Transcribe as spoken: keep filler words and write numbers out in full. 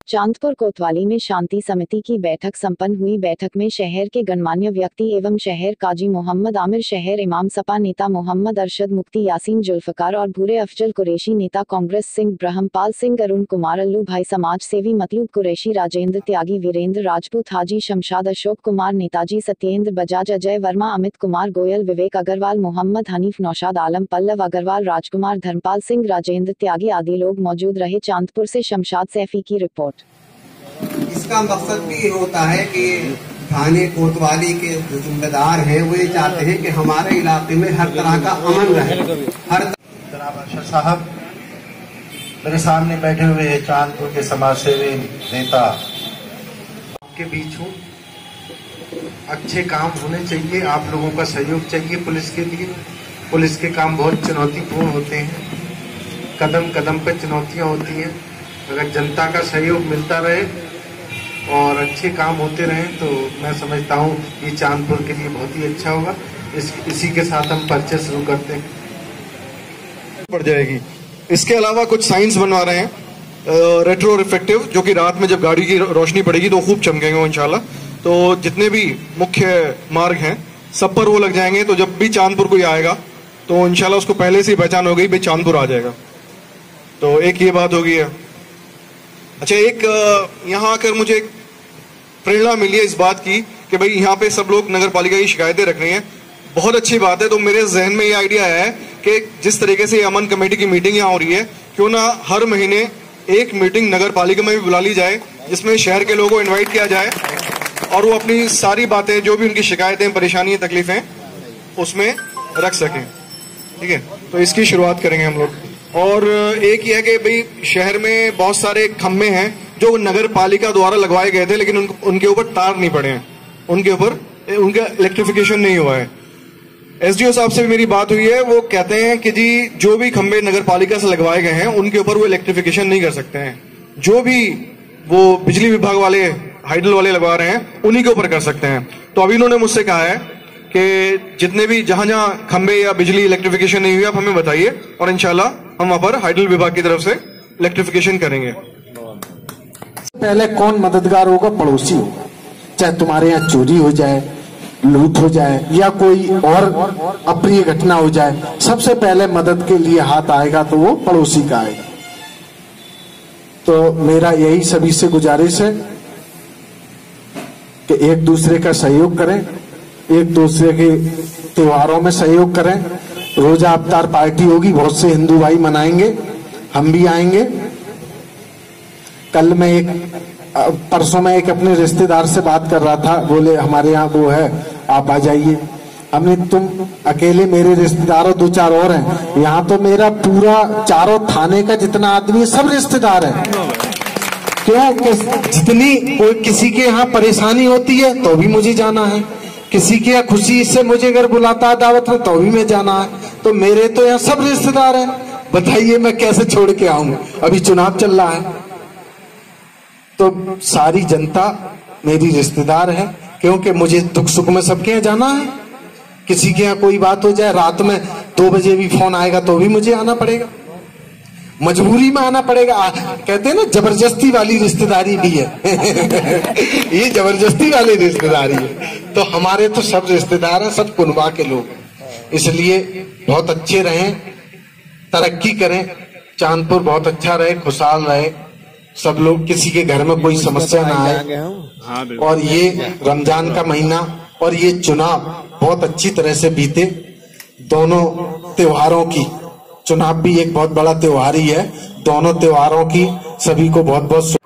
चांदपुर कोतवाली में शांति समिति की बैठक संपन्न हुई। बैठक में शहर के गणमान्य व्यक्ति एवं शहर काजी मोहम्मद आमिर, शहर इमाम सपा नेता मोहम्मद अरशद, मुफ्ती यासीन जुल्फकार और भूरे अफजल कुरैशी, नेता कांग्रेस सिंह ब्रह्मपाल सिंह, अरुण कुमार अल्लू भाई, समाज सेवी मतलूब कुरैशी, राजेंद्र त्यागी, वीरेंद्र राजपूत, हाजी शमशाद, अशोक कुमार, नेताजी सत्येंद्र बजाज, अजय वर्मा, अमित कुमार गोयल, विवेक अग्रवाल, मोहम्मद हनीफ, नौशाद आलम, पल्लव अग्रवाल, राजकुमार, धर्मपाल सिंह, राजेंद्र त्यागी आदि लोग मौजूद रहे। चांदपुर से शमशाद सैफी की रिपोर्ट। इसका मकसद भी होता है कि थाने कोतवाली के जो जिम्मेदार हैं वो ये चाहते हैं कि हमारे इलाके में हर तरह का अमन रहे। हर जनाब अरशद साहब मेरे सामने बैठे हुए हैं, चांदपुर के समाज सेवी नेता आपके बीच हूँ। अच्छे काम होने चाहिए, आप लोगों का सहयोग चाहिए पुलिस के लिए। पुलिस के काम बहुत चुनौतीपूर्ण होते हैं, कदम कदम पर चुनौतियाँ होती हैं। अगर जनता का सहयोग मिलता रहे और अच्छे काम होते रहें तो मैं समझता हूँ ये चांदपुर के लिए बहुत ही अच्छा होगा। इस इसी के साथ हम पर्चे शुरू करते हैं। बढ़ जाएगी। इसके अलावा कुछ साइंस बनवा रहे हैं रेट्रो रिफ्लेक्टिव, जो कि रात में जब गाड़ी की रोशनी पड़ेगी तो खूब चमकेंगे इंशाल्लाह। तो जितने भी मुख्य मार्ग हैं सब पर वो लग जाएंगे, तो जब भी चांदपुर कोई आएगा तो इंशाल्लाह उसको पहले से ही पहचान हो गई, भाई चांदपुर आ जाएगा। तो एक ये बात हो गई है। अच्छा, एक यहाँ आकर मुझे एक प्रेरणा मिली है इस बात की कि भाई यहाँ पे सब लोग नगर पालिका की शिकायतें रख रहे हैं, बहुत अच्छी बात है। तो मेरे जहन में ये आइडिया आया है कि जिस तरीके से अमन कमेटी की मीटिंग यहाँ हो रही है, क्यों ना हर महीने एक मीटिंग नगर पालिका में भी बुला ली जाए, जिसमें शहर के लोगों को इन्वाइट किया जाए और वो अपनी सारी बातें, जो भी उनकी शिकायतें, परेशानियां, तकलीफें उसमें रख सकें। ठीक है, तो इसकी शुरुआत करेंगे हम लोग। और एक ये है कि भाई शहर में बहुत सारे खम्भे हैं जो नगर पालिका द्वारा लगवाए गए थे, लेकिन उन, उनके ऊपर तार नहीं पड़े हैं, उनके ऊपर उनका इलेक्ट्रिफिकेशन नहीं हुआ है। एसडीओ साहब से भी मेरी बात हुई है, वो कहते हैं कि जी जो भी खंभे नगर पालिका से लगवाए गए हैं उनके ऊपर वो इलेक्ट्रिफिकेशन नहीं कर सकते हैं, जो भी वो बिजली विभाग वाले हाइडल वाले लगवा रहे हैं उन्हीं के ऊपर कर सकते हैं। तो अभी इन्होंने मुझसे कहा है कि जितने भी जहां जहां खंभे या बिजली इलेक्ट्रिफिकेशन नहीं हुई आप हमें बताइए और इंशाल्लाह हम वहां पर हाइडल विभाग की तरफ से इलेक्ट्रिफिकेशन करेंगे। पहले कौन मददगार होगा? पड़ोसी होगा। चाहे तुम्हारे यहाँ चोरी हो जाए, लूट हो जाए या कोई और अप्रिय घटना हो जाए, सबसे पहले मदद के लिए हाथ आएगा तो वो पड़ोसी का आएगा। तो मेरा यही सभी से गुजारिश है कि एक दूसरे का सहयोग करें, एक दूसरे के त्योहारों में सहयोग करें। रोजा अफ्तार पार्टी होगी, बहुत से हिंदू भाई मनाएंगे, हम भी आएंगे। कल मैं एक परसों में एक अपने रिश्तेदार से बात कर रहा था, बोले हमारे यहाँ वो है, आप आ जाइए। हमने, तुम अकेले मेरे रिश्तेदारों दो चार और हैं, यहाँ तो मेरा पूरा चारों थाने का जितना आदमी सब रिश्तेदार है। क्यों? जितनी कोई किसी के यहाँ परेशानी होती है तो भी मुझे जाना है, किसी की यहाँ खुशी से मुझे अगर बुलाता है दावत में तो भी मैं जाना है। तो मेरे तो यहाँ सब रिश्तेदार हैं, बताइए मैं कैसे छोड़ के आऊंगा? अभी चुनाव चल रहा है तो सारी जनता मेरी रिश्तेदार है, क्योंकि मुझे दुख सुख में सबके यहाँ जाना है। किसी के यहाँ कोई बात हो जाए, रात में दो बजे भी फोन आएगा तो भी मुझे आना पड़ेगा, मजबूरी में आना पड़ेगा। आ, कहते हैं ना जबरदस्ती वाली रिश्तेदारी भी है ये जबरदस्ती वाली रिश्तेदारी है। तो हमारे तो सब रिश्तेदार हैं, सब कुनबा के लोग हैं, इसलिए बहुत अच्छे रहें, तरक्की करें, चांदपुर बहुत अच्छा रहे, खुशहाल रहे, सब लोग, किसी के घर में कोई समस्या ना आए। और ये रमजान का महीना और ये चुनाव बहुत अच्छी तरह से बीते। दोनों त्योहारों की, चुनाव भी एक बहुत बड़ा त्योहार ही है, दोनों त्योहारों की सभी को बहुत बहुत